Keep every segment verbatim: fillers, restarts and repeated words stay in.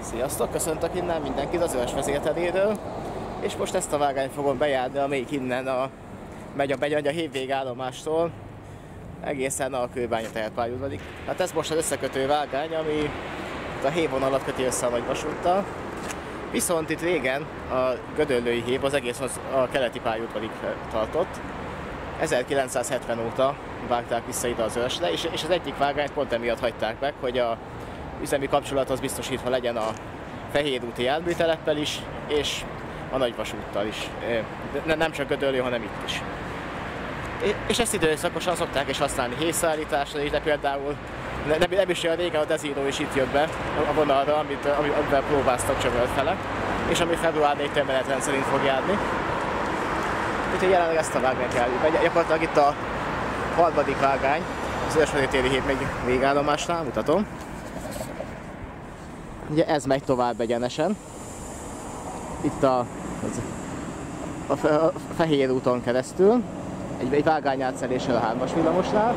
Sziasztok, köszöntök innen mindenkit az Őrs vezérteréről, és most ezt a vágányt fogom bejárni, amelyik innen a, megy a, megy a hévvégállomástól egészen a Kőbánya teherpályaudvarig. Hát ez most az összekötő vágány, ami a hévonalat köti össze a nagyvasúttal. Viszont itt régen a gödöllői hév az egész az a keleti pályaudvarig tartott. ezerkilencszázhetven óta vágták vissza ide az Őrsre, és, és az egyik vágányt pont emiatt hagyták meg, hogy a üzemi kapcsolat az biztosítva legyen a Fehérúti járműteleppel is, és a nagyvasúttal is. De nem csak Gödöllő, hanem itt is. És ezt időszakosan szokták is használni hévszállításra is, de például nem, nem is olyan régen a Desiro is itt jött be a vonalra, amit, amivel próbáztak Csömölt fele, és ami február négyedikén menetrend szerint fog járni. Úgyhogy jelenleg ezt a vágányt járjuk. Gyakorlatilag itt a harmadik vágány, az Őrsvezértéri hév még végállomásnál, mutatom. Ugye ez megy tovább egyenesen. Itt a, az, a, a Fehérúton keresztül, egy, egy vágányátszeléssel a hármas villamosnál.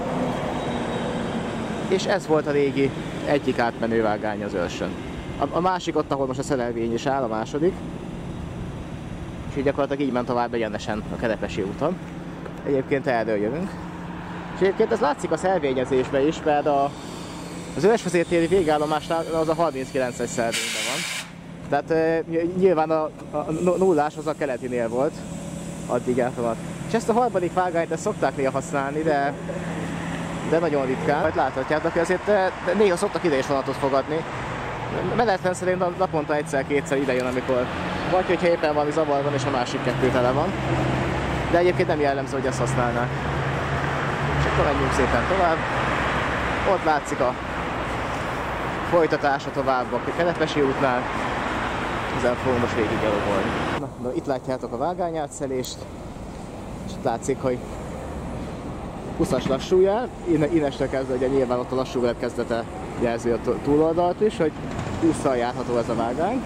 És ez volt a régi egyik átmenő vágány az Őrsön. A, a másik ott, ahol most a szerelvény is áll, a második. És így gyakorlatilag így ment tovább egyenesen a Kerepesi úton. Egyébként erről jövünk. És egyébként ez látszik a szelvényezésben is, mert a az Őrsvezértéri végállomásnál az a harminckilences szelvényben van. Tehát e, nyilván a, a nullás az a keletinél volt, addig eltaladt. És ezt a harmadik vágányt ezt szokták néha használni, de, de nagyon ritkán. Majd láthatjátok, hogy azért néha szoktak ide is vonatot fogadni. Menetrend szerint naponta egyszer-kétszer ide jön, amikor vagy hogyha éppen valami zavar van és a másik kettő tele van. De egyébként nem jellemző, hogy ezt használnák. És akkor menjünk szépen tovább. Ott látszik a folytatása tovább a Kerepesi útnál. Ezen fogom most végig gyalogolni. Na, na, itt látjátok a vágányátszelést, és itt látszik, hogy húszas lassú jel. Innestől kezdve ugye nyilván ott a lassú jel kezdete jelzi a túloldalt is, hogy hússzal járható ez a vágány.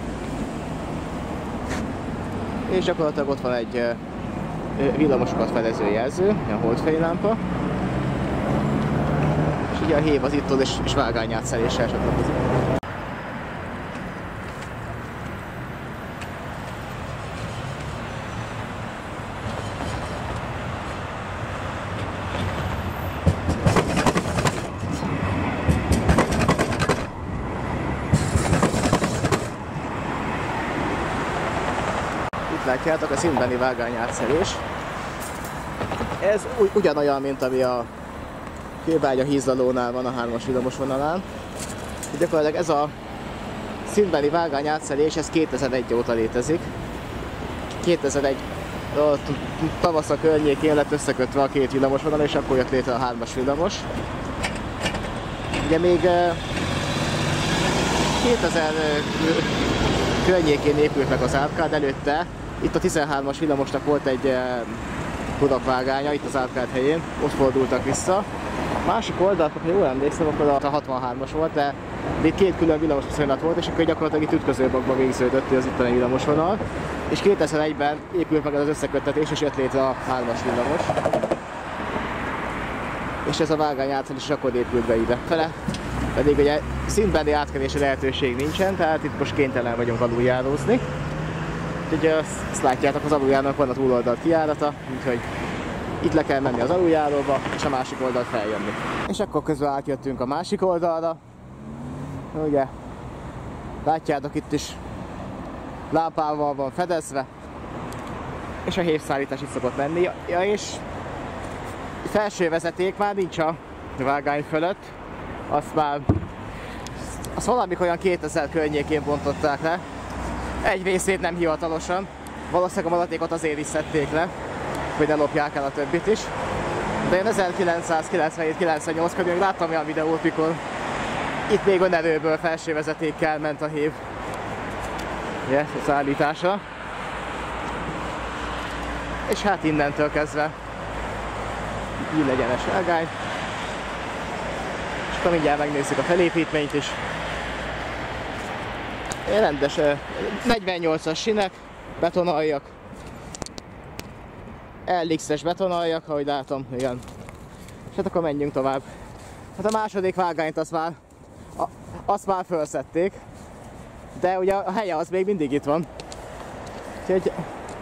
És gyakorlatilag ott van egy villamosokat felező jelző, a holdfénylámpa. Ugye a hév az itt és, és vágányátszeléssel csatlakozik. Itt látjátok a színbeni vágányátszelés. Ez ugyanolyan, mint ami a Kőbánya-Hízdalónál van a hármas villamos vonalán. Gyakorlatilag ez a szintbeli vágány átszelés, ez kétezer-egy óta létezik. kétezer-egy tavasza környékén lett összekötve a két villamos vonal, és akkor jött létre a hármas villamos. Ugye még kétezer környékén épült meg az árkád, előtte itt a tizenhármas villamosnak volt egy kurakvágánya, itt az árkád helyén, ott fordultak vissza. Másik oldalt, ha jól emlékszem, akkor a hatvanhármas volt, de itt két külön villamosviszonylat volt, és akkor gyakorlatilag itt ütközőbakba végződött az itteni villamosvonal. És kétezer-egyben épült meg az összeköttetés, és jött létre a hármas villamos. És ez a vágány átszerelés is akkor épült be ide fele. Pedig ugye szintbeli átkerési lehetőség nincsen, tehát itt most kénytelen vagyunk aluljárózni. Úgyhogy azt látjátok, az aluljárónak van a túloldalt kijárata, úgyhogy itt le kell menni az aluljáróba, és a másik oldalt feljönni. És akkor közben átjöttünk a másik oldalra. Ugye, látjátok, itt is lámpával van fedezve, és a hévszállítás itt szokott menni. Ja, és felső vezeték már nincs a vágány fölött, azt már azt valamikor olyan kétezer környékén bontották le. Egy részét nem hivatalosan, valószínűleg a maradékot azért is szedték le, hogy ne lopják el a többit is. De én ezerkilencszázkilencvenhét kilencvennyolc körül láttam olyan videót, mikor itt még önerőből felső vezetékkel ment a hév yes, a szállításra. És hát innentől kezdve így egyenes vágány. És akkor mindjárt megnézzük a felépítményt is. Rendes negyvennyolcas sinek, betonaljak. el iksz-es betonaljak, ahogy látom, igen. És hát akkor menjünk tovább. Hát a második vágányt azt már, a, azt már felszették. de ugye a helye az még mindig itt van. Úgyhogy...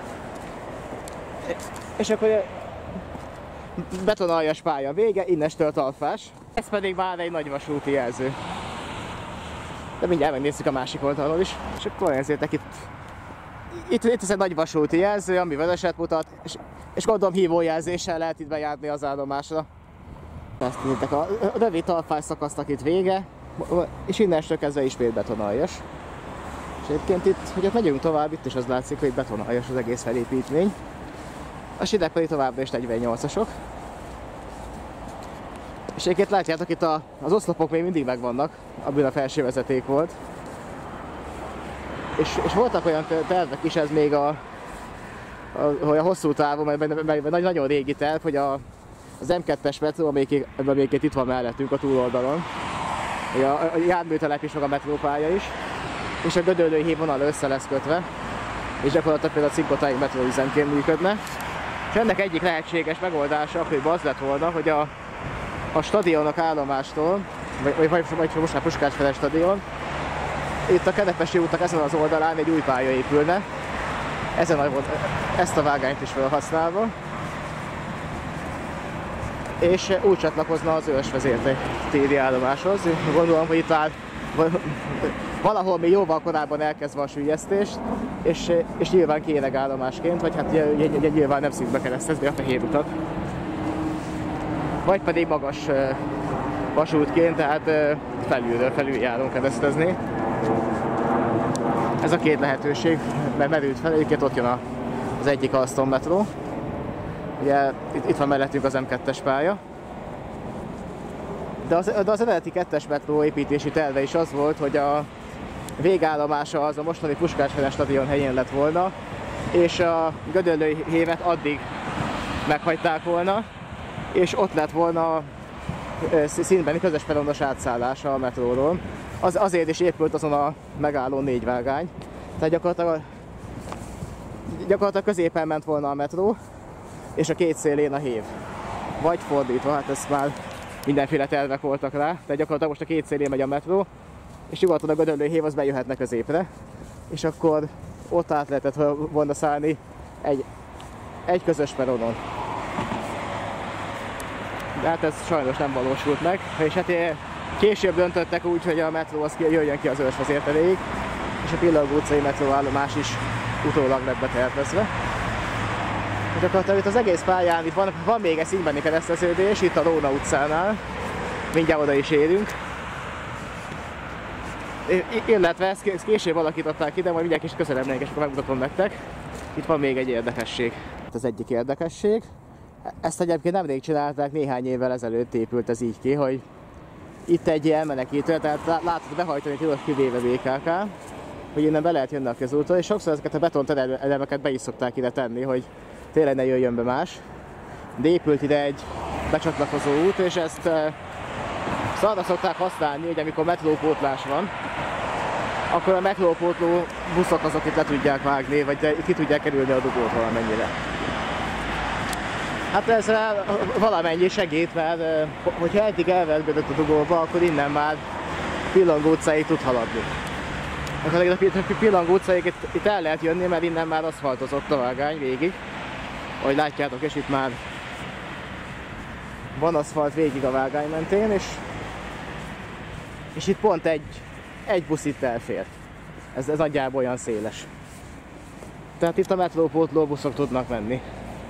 És akkor betonaljas pálya vége, innestől talpás. Ez pedig már egy nagy vasúti jelző. De mindjárt megnézzük a másik oldalról is. És akkor ezért itt, itt, itt ez egy nagy vasúti jelző, ami vöröset mutat, és, és gondolom hívójelzéssel lehet itt bejárni az állomásra. Ezt néztek, a rövid talpás szakasznak itt vége, és innestől kezdve ismét betonaljas. És egyébként itt, hogy ott megyünk tovább, itt is az látszik, hogy betonaljas az egész felépítmény. A sidek pedig továbbra is negyvennyolcasok. És egyébként látjátok, itt a, az oszlopok még mindig megvannak, abban a felső vezeték volt. És, és voltak olyan tervek is, ez még a, a, a hosszú távon, mert, mert nagyon régi terv, hogy a, az em kettes metró, amelyik, amelyik itt van mellettünk a túloldalon. A, a járműtelep is, meg a metrópálya is. És a Gödöllői híd vonal össze lesz kötve. És gyakorlatilag például a Cinkotáig metróüzemként működne. És ennek egyik lehetséges megoldása akkor az lett volna, hogy a, a stadionok állomástól, vagy, vagy, vagy most már Puskás Ferenc stadion, itt a Kerepesi útnak ezen az oldalán egy új pálya épülne, ezen a, ezt a vágányt is felhasználva, és úgy csatlakozna az Őrsvezértéri állomáshoz. Gondolom, hogy itt áll valahol még jóval korábban elkezdve a süllyesztést, és, és nyilván kéreg állomásként, vagy hát nyilván nem szűkbe keresztezni a fehér utat. Vagy pedig magas vasútként, tehát felülről felüljáron keresztezni. Ez a két lehetőség, mert merült fel, egyébként ott jön az egyik Alstom metró. Ugye itt, itt van mellettünk az em kettes pálya. De az, de az eredeti kettes metró építési terve is az volt, hogy a végállomása az a mostani Puskás Ferenc stadion helyén lett volna, és a Gödöllői hévet addig meghagyták volna, és ott lett volna színbeni közös peronos átszállása a metróról. Az, azért is épült azon a megálló négy vágány. Tehát gyakorlatilag, gyakorlatilag középen ment volna a metró, és a két szélén a hév. Vagy fordítva, hát ezt már mindenféle tervek voltak rá. Tehát gyakorlatilag most a két szélén megy a metró, és nyugaton a Gödöllői hév az bejöhetne középre. És akkor ott át lehetett volna szállni egy, egy közös peronon. De hát ez sajnos nem valósult meg, és hát később döntöttek úgy, hogy a metró az jöjjön ki az Őrsvezérteréig, és a Pillangó utcai metróállomás is utólag lett betervezve. És akkor itt az egész pályán itt van, van még egy színbeni kereszteződés, itt a Róna utcánál, mindjárt oda is érünk. Illetve ezt később alakították ide, majd mindjárt kis közelebb megyek, és akkor megmutatom nektek. Itt van még egy érdekesség. Az egyik érdekesség. Ezt egyébként nemrég csinálták, néhány évvel ezelőtt épült ez így ki, hogy itt egy ilyen menekítő, tehát látod behajtani tilos kivéve vé ká ká, hogy innen be lehet jönni a közúton, és sokszor ezeket a betontelemeket be is szokták ide tenni, hogy tényleg ne jöjjön be más. De épült ide egy becsatlakozó út, és ezt e, arra szokták használni, hogy amikor metrópótlás van, akkor a metrópótló buszok azok itt le tudják vágni, vagy ki tudják kerülni a dugót valamennyire. Hát ez valamennyi segít, mert hogyha eddig elvergődött a dugóba, akkor innen már Pillangó utcáig tud haladni. A Pillangó utcáig itt, itt el lehet jönni, mert innen már aszfaltozott a vágány végig. Ahogy látjátok, és itt már van aszfalt végig a vágány mentén, és, és itt pont egy, egy busz itt elfér. Ez, ez nagyjából olyan széles. Tehát itt a metrópótló buszok tudnak menni.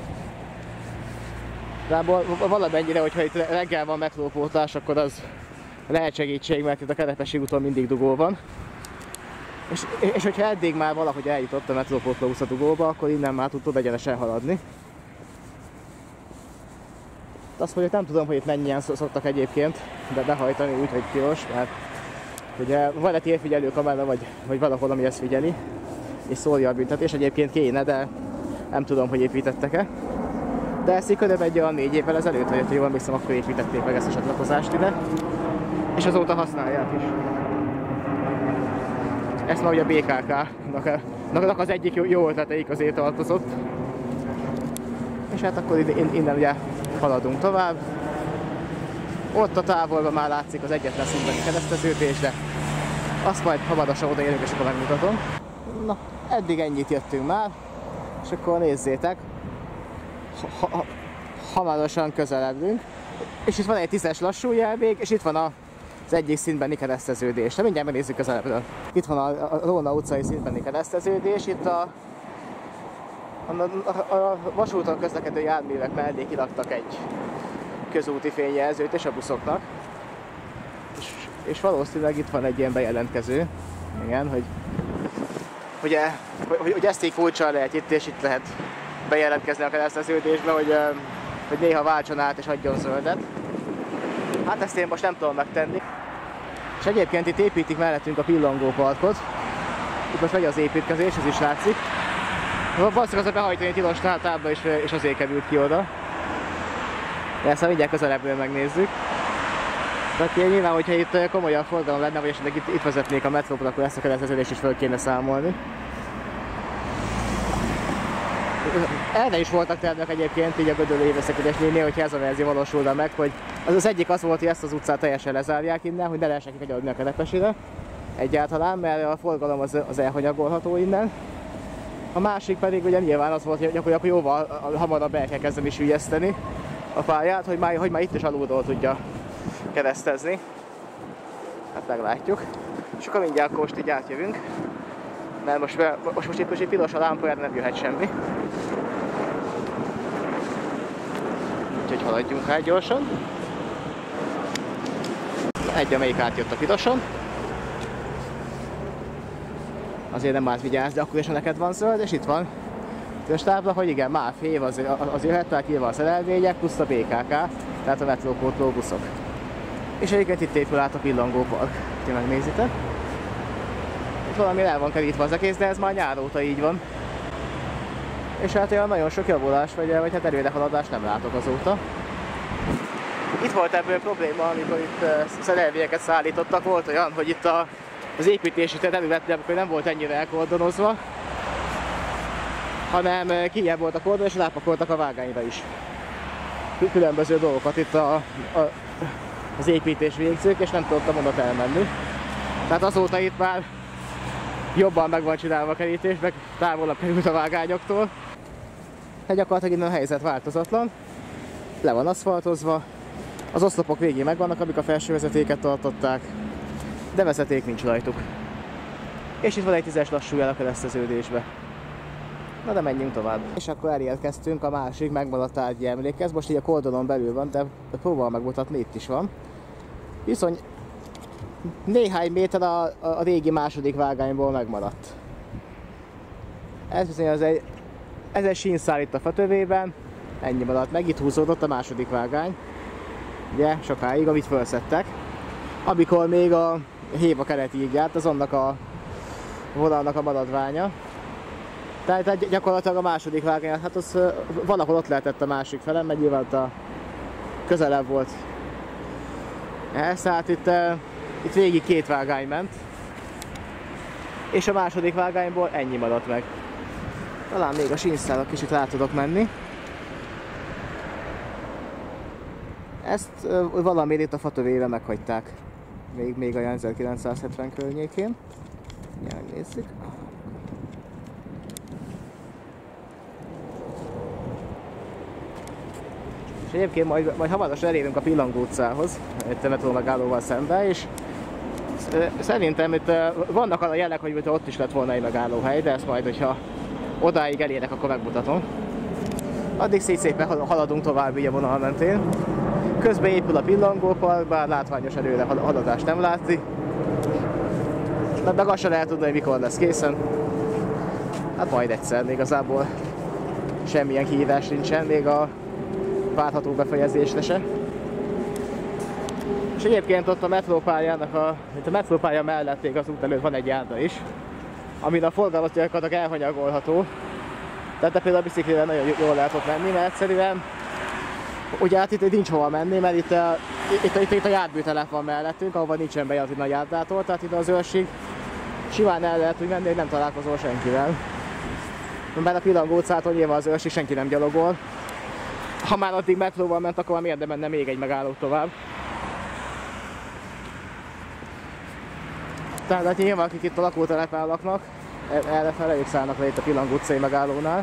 De valamennyire, hogyha itt reggel van metrópótlás, akkor az lehet segítség, mert itt a Kerepesi úton mindig dugó van. És, és hogyha eddig már valahogy eljutott a metrópótló busz a dugóba, akkor innen már tud egyenesen haladni. Azt mondjuk nem tudom, hogy itt mennyien szoktak egyébként de behajtani úgy, hogy piros, mert ugye van egy térfigyelő kamera, vagy, vagy valahol, ami ezt figyeli, és szólja a büntetés. Egyébként kéne, de nem tudom, hogy építettek-e. De ezt így körülbelül egy olyan négy évvel ezelőtt, vagy jól emlékszem, akkor építették meg ezt a csatlakozást ide. És azóta használják is. Ezt már ugye a bé ká ká-nak az egyik jó ötleteik azért tartozott. És hát akkor innen ugye haladunk tovább. Ott a távolban már látszik az egyetlen színbeni kereszteződés, de Azt majd hamarosan odaérünk, és akkor megmutatom. Na, eddig ennyit jöttünk már, és akkor nézzétek, ha, ha, hamarosan közeledünk. És itt van egy tízes lassú jel még, és itt van a, az egyik szintbeni kereszteződés. De mindjárt megnézzük közelebbről. Itt van a, a Róna utcai szintbeni kereszteződés, itt a, a, a, a vasúton közlekedő járművek mellé kiraktak egy közúti fényjelzőt és a buszoknak. És, és valószínűleg itt van egy ilyen bejelentkező, igen, hogy, hogy, hogy, hogy ezt így kulccsal lehet itt, és itt lehet bejelentkezni a kereszteződésbe, hogy, hogy néha váltson át és adjon zöldet. Hát ezt én most nem tudom megtenni. És egyébként itt építik mellettünk a pillangóparkot. Itt most megy az építkezés, ez is látszik. Valószínűleg az a behajtani tilos tábla, és, és azért került ki oda. De ezt mindjárt közelebbről megnézzük. Tehát nyilván, hogyha itt komolyabb forgalom lenne, vagy esetleg itt, itt vezetnék a metróból, akkor ezt a kereszteződést is fel kéne számolni. Erre is voltak tervek egyébként, így a Gödöllői Éveszekedésnél, hogyha ez a verzió valósulna meg, hogy az, az egyik az volt, hogy ezt az utcát teljesen lezárják innen, hogy ne lehessen kikanyarodni a Kerepesire egyáltalán, mert a forgalom az, az elhanyagolható innen. A másik pedig ugye nyilván az volt, hogy akkor, akkor jóval hamarabb el kell kezdeni süllyeszteni a pályát, hogy már, hogy már itt is alulról tudja keresztezni. Hát meglátjuk. És akkor mindjárt most így átjövünk. Mert most, most, most itt most egy piros a lámpájára nem jöhet semmi. Úgyhogy haladjunk át gyorsan. Egy, amelyik átjött a piroson. Azért nem állt vigyázz, de akkor is neked van zöld, és itt van piros tábla, hogy igen, MÁV év az, az jöhet, tehát írva a szerelvények, plusz a bé ká ká, tehát a metrópótló buszok. És egyébként itt épül át a pillangópark, ti megnézitek. Itt valami el van kerítve az egész, de ez már nyár óta így van. És hát olyan nagyon sok javulás, vagy, vagy hát előrehaladást nem látok azóta. Itt volt ebből probléma, amikor itt szerelvényeket szállítottak, volt olyan, hogy itt a, az építési terület nem volt ennyire elkordonozva, hanem kijebb volt a kordon, és rápakoltak a vágányra is. Különböző dolgokat itt a, a, az építés végzők, és nem tudtam onnan elmenni. Tehát azóta itt már jobban meg van csinálva a kerítés, meg távolabb került a vágányoktól. De gyakorlatilag innen a helyzet változatlan. Le van aszfaltozva, az oszlopok végén megvannak, amik a felső vezetéket tartották, de vezeték nincs rajtuk. És itt van egy tízes lassú jel a kereszteződésbe. Na de menjünk tovább. És akkor elérkeztünk a másik megmaradt tárgyi emlékhez. Most így a kordonon belül van, de próbál megmutatni, itt is van. Viszont néhány méter a, a régi második vágányból megmaradt. Ez bizony az egy, ez egy sínszál itt a fatövében, ennyi maradt meg, itt húzódott a második vágány. Ugye, sokáig, amit felszettek. Amikor még a héva keret így járt, az annak a vonalnak a maradványa. Tehát gyakorlatilag a második vágány, hát az valahol ott lehetett a másik felem, mert nyilván a közelebb volt. Ez, hát itt, itt végig két vágány ment. És a második vágányból ennyi maradt meg. Talán még a sínszálak kicsit rá tudok menni. Ezt valamiért itt a fatövébe meghagyták. Még, még a ezerkilencszázhetven környékén. Ja, nézzük. És egyébként majd, majd hamarosan elérünk a Pillangó utcához, egy metró megállóval szembe, és szerintem itt vannak arra jelek, hogy ott is lett volna egy megállóhely, de ezt majd, hogyha odáig elérek, akkor megmutatom. Addig szép szépen haladunk tovább így a vonal mentén. Közben épül a Pillangópark, bár látványos előre haladást nem látszik. De meg azt sem lehet tudni, hogy mikor lesz készen. Hát majd egyszer, igazából semmilyen kihívás nincsen, még a várható befejezésre se. És egyébként ott a metrópályának a, itt a metrópálya mellett még az út előtt van egy járda is, amin a forgalmat gyakorlatilag elhanyagolható. Tehát de például a biciklire nagyon jól lehet ott menni, mert egyszerűen ugye hát itt nincs hova menni, mert itt a, itt, itt, itt a járműtelep van mellettünk, ahova nincsen bejelentve a járdától, tehát itt az őrsig simán el lehet úgy menni, hogy nem találkozol senkivel. Mert a Pillangó utcától nyilván az őrsig senki nem gyalogol. Ha már addig metróval ment, akkor már miért nem menne még egy megállót tovább. Tehát nyilván akik itt a lakótelepen laknak, errefele ők szállnak le itt a Pillang utcai megállónál.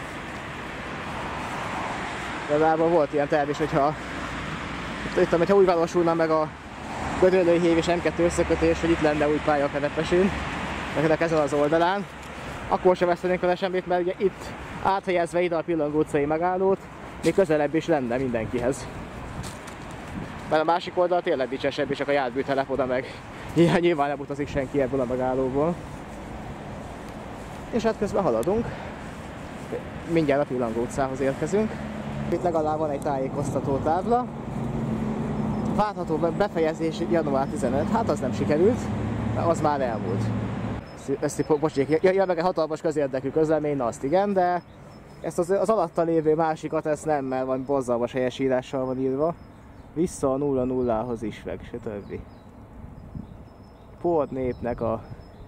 Igazából volt ilyen terv is, hogyha itt, hogyha úgy valósulna meg a Gödöllői hív és M kettő összekötés, hogy itt lenne új pálya a Kerepesén, nektek ezen az oldalán, akkor sem vesztenénk vele semmit, mert ugye itt áthelyezve ide a Pillang utcai megállót, még közelebb is lenne mindenkihez. Mert a másik oldal tényleg dicsesebb, és csak a járműtelep oda meg nyilván nem utazik senki ebből a megállóból. És hát közben haladunk. Mindjárt a Pillang utcához érkezünk. Itt legalább van egy tájékoztató tábla. Várható befejezés január tizenötödike, hát az nem sikerült, az már elmúlt. Ezt bocsék, ja, meg egy hatalmas közérdekű közlemény, na azt igen, de ezt az, az alatta lévő másikat, ezt nem, mert van borzalmas helyesírással van írva. Vissza a nulla nullához is meg, se többi. Port népnek a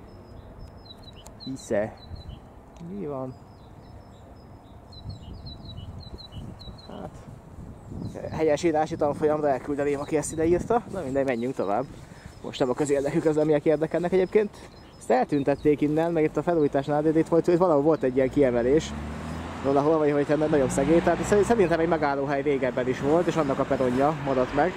hisze. Mi van? Hát... helyesírási tanfolyamra elküldeném, aki ezt ide írta. Na mindegy, menjünk tovább. Most nem a közérdekű közlemények érdekelnek egyébként. Ezt eltüntették innen, meg itt a felújításnál, de itt volt, valahol volt egy ilyen kiemelés. Valahol, vagy hogy nagyobb szegély. Tehát szerintem egy megállóhely régebben is volt, és annak a peronja maradt meg.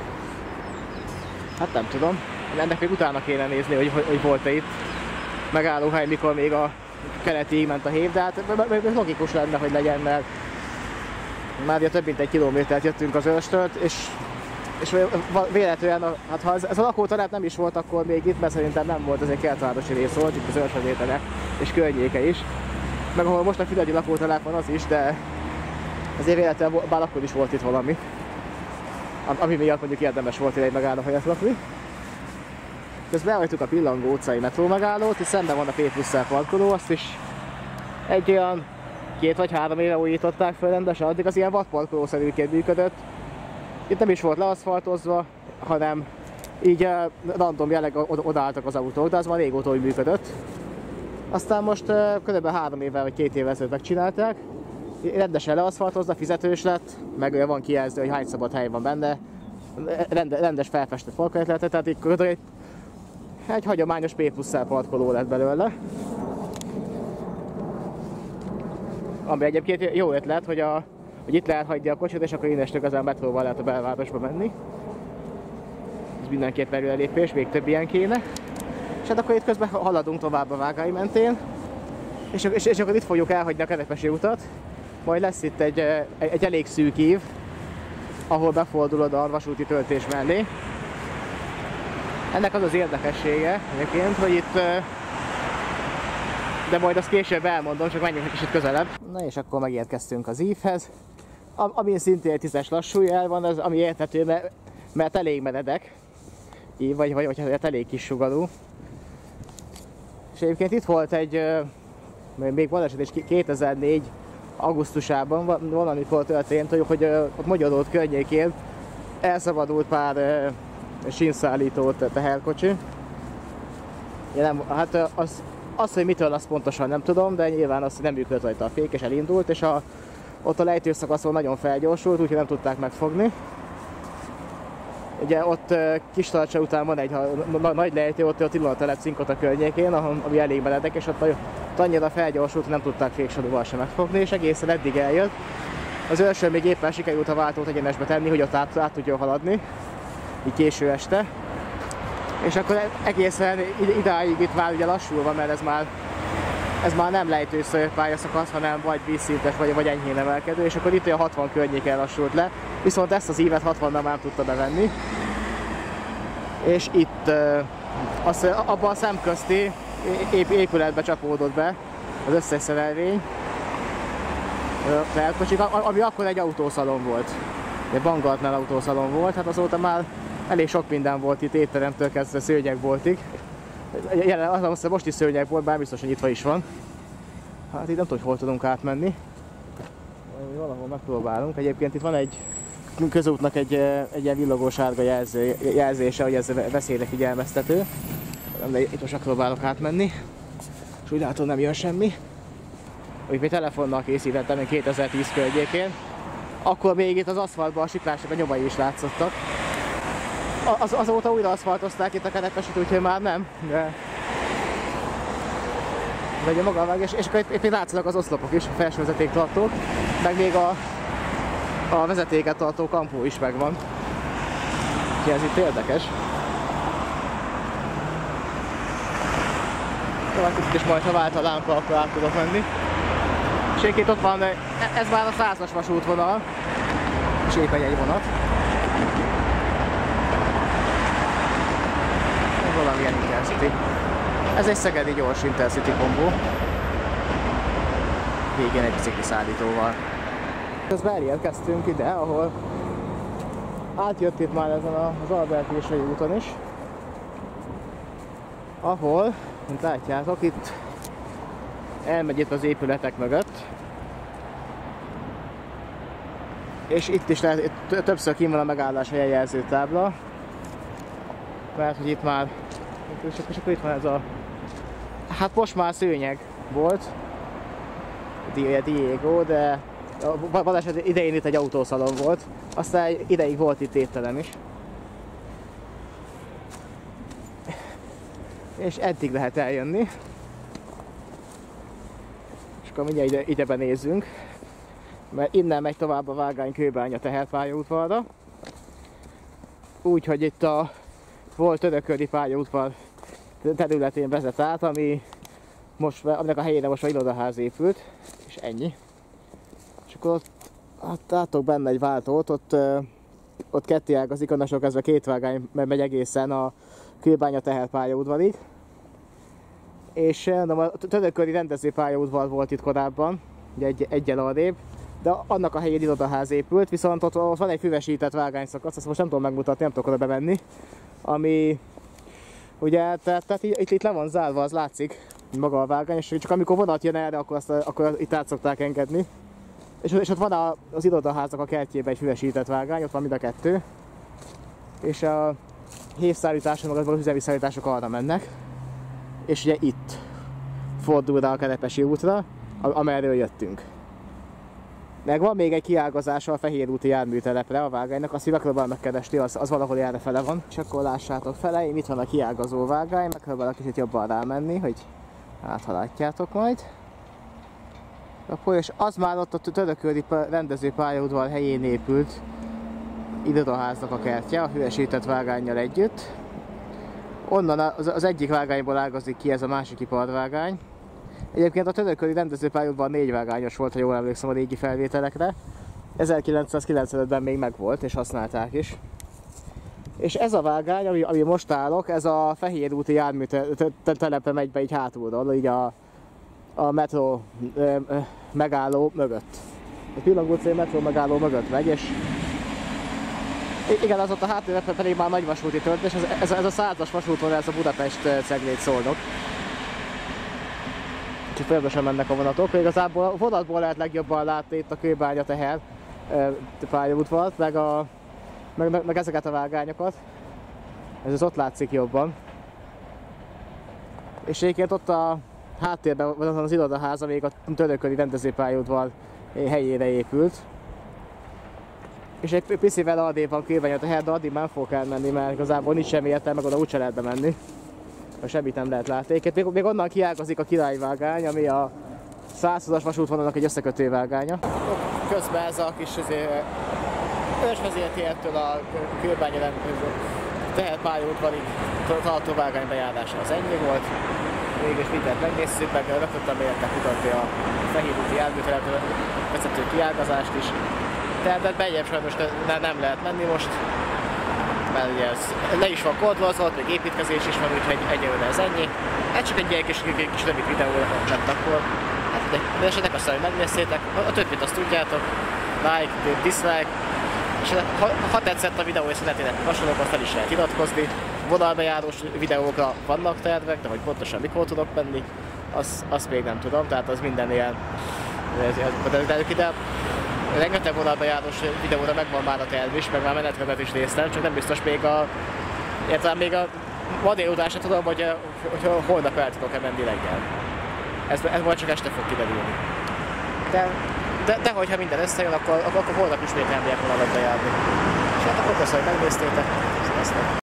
Hát nem tudom. Ennek még utána kéne nézni, hogy, hogy volt-e itt megállóhely, mikor még a keletig ment a hév, de hát logikus lenne, hogy legyen, mert már több mint egy kilométert jöttünk az Őrstől, és, és véletlenül, hát ha ez, ez a lakótelep nem is volt akkor még itt, mert szerintem nem volt, ez egy kertvárosi rész volt, itt az Őrstvétele és környéke is. Meg ahol most a Füredi lakótelep van, az is, de azért véletlenül, bár akkor is volt itt valami, ami miatt mondjuk érdemes volt ide egy megállóhelyet lakni. Közben elhagytuk a Pillang utcai metró megállót, és szemben van a P plusz parkoló, azt is egy olyan két vagy három éve újították fel rendesen, addig az ilyen vadparkolószerűként működött. Itt nem is volt leaszfaltozva, hanem így random jelleg odaálltak az autók, de az már régóta úgy működött. Aztán most kb. három évvel vagy két évvel ezelőtt megcsinálták. Rendesen leaszfaltozva, fizetős lett, meg van kijelző, hogy hány szabad hely van benne. Rendes felfestett parkolóterület, tehát így egy, egy hagyományos P plusz parkoló lett belőle. Ami egyébként jó ötlet, hogy, a, hogy itt lehet hagyni a kocsit, és akkor innestől közben metróval lehet a belvárosba menni. Ez mindenképp előrelépés, még több ilyen kéne. És hát akkor itt közben haladunk tovább a Vágai mentén. És, és, és akkor itt fogjuk elhagyni a Kerepesi utat. Majd lesz itt egy, egy, egy elég szűk ív, ahol befordulod a vasúti töltés mellé. Ennek az az érdekessége egyébként, hogy itt... de majd azt később elmondom, csak menjünk egy kicsit közelebb. Na és akkor megérkeztünk az ívhez, ami szintén egy tízes lassújel van, az, ami érthető, mert, mert elég meredek, ív, vagy, vagy, vagy elég kis sugarú. És egyébként itt volt egy, még baleset is kétezer-négy augusztusában valamikor történt, hogy, hogy ott Magyaród környékén elszabadult pár sínszállító teherkocsi. Ja, nem, hát az, Az, hogy mitől, azt pontosan nem tudom, de nyilván az, hogy nem működött rajta a fék, és elindult, és a, ott a lejtőszakaszon nagyon felgyorsult, úgyhogy nem tudták megfogni. Ugye ott Kistarcsa után van egy na, nagy lejtő, ott, ott Ilona telep Cinkota környékén, ami elég meredek, és ott, ott annyira felgyorsult, hogy nem tudták féksorúval sem megfogni, és egészen eddig eljött. Az Őrsön még éppen sikerült a váltót egyenesbe tenni, hogy ott át, át tudjon haladni, így késő este. És akkor egészen idáig itt már ugye lassulva, mert ez már, ez már nem lejtőszerű pályaszakasz, hanem vagy vízszintes, vagy, vagy enyhén emelkedő, és akkor itt a hatvan környéken lassult le, viszont ezt az ívet hatvannal már nem tudta bevenni. És itt az, abban a szemközti épületbe csapódott be az összes szerelvény, ami akkor egy autószalon volt, egy Bangaltnál autószalon volt, hát azóta már elég sok minden volt itt, étteremtől kezdve szőnyegboltig. Jelen azt mondom, most is szőnyegbolt, bár biztos, hogy nyitva is van. Hát itt nem tudom, hogy hol tudunk átmenni. Valahol megpróbálunk. Egyébként itt van egy közútnak egy, egy ilyen villogó sárga jelző, jelzése, hogy ez veszélyre figyelmeztető. De itt most megpróbálok átmenni. És úgy látom, nem jön semmi. Úgy még telefonnal készítettem, én kétezer-tíz környékén. Akkor még itt az aszfaltban a siklások a nyomai is látszottak. az, azóta újra aszfaltozták itt a Kerepesit, úgyhogy már nem, de... De ugye maga a vágás, és akkor éppen látszanak az oszlopok is, a felső vezetéktartók, meg még a, a vezetéket tartó kampó is megvan. Úgyhogy ez itt érdekes. Szóval itt is majd, ha vált a lámpa, akkor át tudok menni. És egyébként ott van, ez már a százas vasútvonal, és éppen egy vonat. Ez valamilyen Intercity. Ez egy szegedi gyors Intercity kombó. Végén egy bicikli szállítóval. Közben elérkeztünk ide, ahol átjött itt már ezen az Albert-Kései úton is. Ahol, mint látjátok, itt elmegy itt az épületek mögött. És itt is lehet, itt többször kín van a megállás helyejelző tábla. Mert hogy itt már, és akkor itt van ez a, hát most már szőnyeg volt, Diego, de a baleset idején itt egy autószalon volt, aztán ideig volt itt étterem is. És eddig lehet eljönni. És akkor mindjárt ide, ide benézzünk, mert innen megy tovább a Vágány-Kőbánya teherpályaudvarra. Úgyhogy itt a volt Örököldi pályaudvar területén vezet át, ami most, aminek a helyére most a irodaház épült, és ennyi. És akkor ott, hát látok benne egy váltót, ott, ott ketté ágazik, onnantól kezdve két vágány megy egészen a Kőbánya teherpályaudvarig. És mondom, a Törököldi rendezőpályaudvar volt itt korábban, ugye egy, egyel arrébb, de annak a helyén irodaház épült, viszont ott, ott van egy füvesített vágányszakasz, azt most nem tudom megmutatni, nem tudok oda bemenni, ami ugye, tehát, tehát itt, itt le van zárva, az látszik, maga a vágány, és csak amikor vonat jön erre, akkor, azt, akkor itt át szokták engedni. És, és ott van a, az irodaházak a kertjében egy füvesített vágány, ott van mind a kettő. És a hévszállítások, meg az üzemi szállítások arra mennek. És ugye itt fordul rá a Kerepesi útra, amerről jöttünk. Meg van még egy kiágazása a Fehérúti járműtelepre a vágánynak, azt megpróbál megkeresni, az, az valahol erre fele van. És akkor lássátok feleim, itt van a kiágazó vágány, megpróbálok kicsit jobban rámenni, hogy hát ha látjátok majd. Akkor, és az már ott a Törököldi rendezőpályaudvar helyén épült irodaháznak a kertje, a hüvesített vágánnyal együtt. Onnan az, az egyik vágányból ágazik ki ez a másik iparvágány. Egyébként a Törököldi rendezőpályaudvar négy vágányos volt, ha jól emlékszem a régi felvételekre. ezerkilencszázkilencvenötben még megvolt, és használták is. És ez a vágány, ami, ami most állok, ez a Fehérúti járműtelepe megy be így hátulról, így a, a metró ö, ö, megálló mögött. A Pillangó utcai metró megálló mögött megy, és igen, az ott a háttérben pedig már nagy vasúti töltés, ez, ez, ez a százas vasútvonal, ez a Budapest-Ceglét-Szolnok. Úgyhogy folyamatosan mennek a vonatok, igazából a vonatból lehet legjobban látni itt a Kőbánya teher pályaudvart, meg, a, meg, meg, meg ezeket a vágányokat. Ez az ott látszik jobban. És egyébként ott a háttérben van az irodaház, amíg a Törököldi rendezőpályaudvar helyére épült. És egy picivel adébb van Kőbánya teher, de addig nem fogok elmenni, mert igazából nincs semmi értelme, meg oda úgyse lehet bemenni. Semmit nem lehet látni. Még, még onnan kiágazik a királyvágány, ami a százhúszas vasútvonalnak egy összekötő vágánya. Közben ez a kis ősvezértértől a Kőbánya teherpályaudvarig tartó vágány bejárása az ennyi volt. Mégis mindent megnézzük, meg rögtön bejöttek mutatni a Fehérúti járműtelepről vezető kiágazást is. Tehát bejebb sajnos nem lehet menni most, mert ugye ez le is van kódolzott, még építkezés is van, úgyhogy egyelőre ez ennyi. Ez csak egy ilyen kis, kis, kis rövid videó lett akkor. Hát de esetleg aztán, hogy megnézzétek, a többit azt tudjátok, like, dislike, és ha, ha tetszett a videó és szeretnének hasonlókat, fel is lehet iratkozni. Vonalbejárós videókra vannak tervek, de hogy pontosan mikor tudok menni, azt, azt még nem tudom, tehát az minden ilyen ide. Rengeteg vonalbejárós videóra megvan már a terv is, meg már menetrendet is néztem, csak nem biztos még a... Értelem még a ma délután sem tudom, hogy, hogy holnap el tudok-e menni reggel. Ez, ez majd csak este fog kiderülni. De, de, de hogyha minden összejön, akkor, akkor holnap ismét elmegyek vonalat bejárni. És hát akkor köszönöm, hogy megnéztétek. Sziasztok!